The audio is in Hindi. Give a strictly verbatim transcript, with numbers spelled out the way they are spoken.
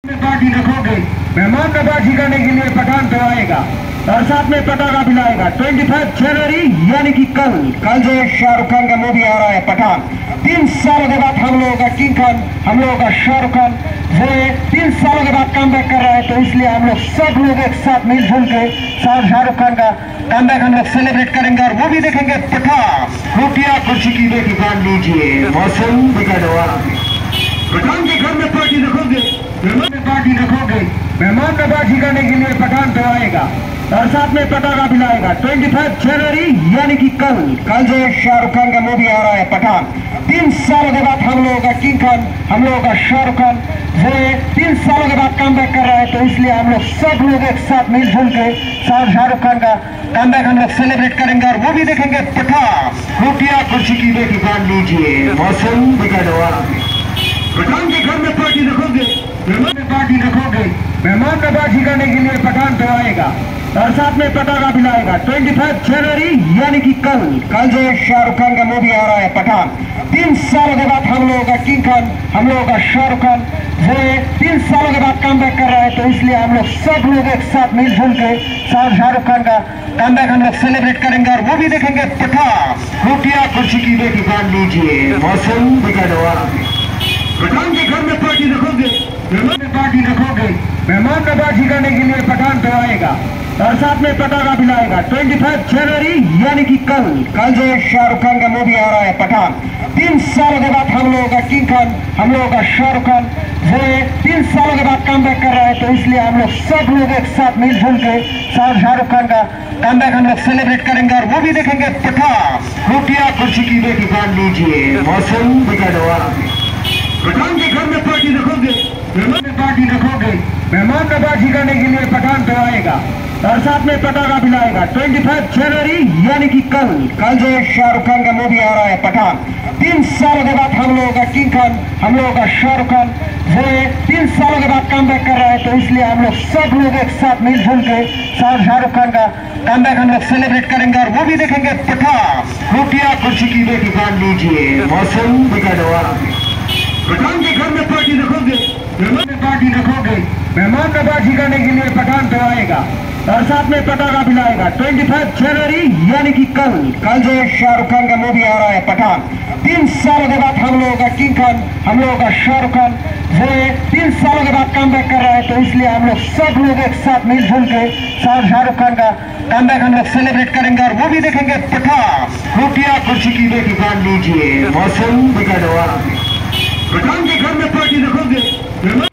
पार्टी रखोगे, मेहमान नवाजी करने के लिए पठान तो आएगा और साथ में पटाखा भी लाएगा। पच्चीस जनवरी यानी कि कल कल जो शाहरुख खान का मूवी आ रहा है पठान, तीन सालों के बाद हम लोगों का किंग खान, हम लोगों का शाहरुख खान वो तीन सालों के बाद कम बैक कर रहा है, तो इसलिए हम लोग सब लोग एक साथ मिलजुल के शाहरुख खान का कम बैक हम लोग सेलिब्रेट करेंगे और वो भी देखेंगे पठान। रोटियां कुर्सी की बेटी बांध लीजिए, मौसम दिखा दो। पठान के घर में पार्टी रखोगे, मेहमान में पार्टी रखोगे, मेहमान नवाजी करने के लिए पठान तो आएगा और साथ में पटाखा भी लाएगा। पच्चीस जनवरी यानी कि कल कल जो शाहरुख खान का मूवी आ रहा है पठान, तीन सालों के बाद हम लोगों का किंग खान, हम लोगों का शाहरुख खान वो तीन सालों के बाद कम बैक कर रहा है, तो इसलिए हम लोग सब लोग एक साथ मिलजुल के शाहरुख खान का कम बैक हम लोग सेलिब्रेट करेंगे और वो भी देखेंगे पठान। रोटियां कुर्सी की बेटी बांध लीजिए, मौसम दिखा दो। पठान के घर में पार्टी रखोगे, मेहमान में पार्टी रखोगे, मेहमान नवाजी करने के लिए पठान तो आएगा और साथ में पटाखा भी लाएगा। पच्चीस जनवरी यानी कि कल कल जो शाहरुख खान का मूवी आ रहा है पठान, तीन सालों के बाद हम लोगों का किंग खान, हम लोगों का शाहरुख खान वो तीन सालों के बाद कम बैक कर रहा है, तो इसलिए हम लोग सब लोग एक साथ मिलजुल के शाहरुख खान का कम बैक हम लोग सेलिब्रेट करेंगे और वो भी देखेंगे पठान। रोटियां कुर्सी की बेटी बांध लीजिए, मौसम दिखा दो। पठान के घर में पार्टी रखोगे, मेहमान में पार्टी रखोगे, मेहमान नवाजी करने के लिए पठान तो आएगा और साथ में पटाखा भी लाएगा। पच्चीस जनवरी यानी कि कल कल जो शाहरुख खान का मूवी आ रहा है पठान, तीन सालों के बाद हम लोगों का किंग खान, हम लोगों का शाहरुख खान वो तीन सालों के बाद कम बैक कर रहा है, तो इसलिए हम लोग सब लोग एक साथ मिलजुल के शाहरुख खान का कम बैक हम लोग सेलिब्रेट करेंगे और वो भी देखेंगे पठान। रोटियां कुर्सी की बेटी बांध लीजिए, मौसम दिखा दो। पठान के घर में पार्टी रखोगे, मेहमान में पार्टी रखोगे, मेहमान नवाजी करने के लिए पठान तो आएगा और साथ में पटाखा भी लाएगा। पच्चीस जनवरी यानी कि कल कल जो शाहरुख खान का मूवी आ रहा है पठान, तीन सालों के बाद हम लोगों का किंग खान, हम लोगों का शाहरुख खान वो तीन सालों के बाद कम बैक कर रहा है, तो इसलिए हम लोग सब लोग एक साथ मिलजुल के शाहरुख खान का कम बैक हम लोग सेलिब्रेट करेंगे और वो भी देखेंगे पठान। रोटियां कुर्सी की बेटी बांध लीजिए, मौसम दिखा दो। पठान के घर में पार्टी रखोगे, मेहमान में पार्टी रखोगे, मेहमान नवाजी करने के लिए पठान तो आएगा और साथ में पटाखा भी लाएगा। पच्चीस जनवरी यानी कि कल कल जो शाहरुख खान का मूवी आ रहा है पठान, तीन सालों के बाद हम लोगों का किंग खान, हम लोगों का शाहरुख खान वो तीन सालों के बाद कम बैक कर रहा है, तो इसलिए हम लोग सब लोग एक साथ मिलजुल के शाहरुख खान का कम बैक हम लोग सेलिब्रेट करेंगे और वो भी देखेंगे पठान। रोटियां कुर्सी की बेटी बांध लीजिए, मौसम दिखा दो। पठान के घर में पार्टी रखोगे,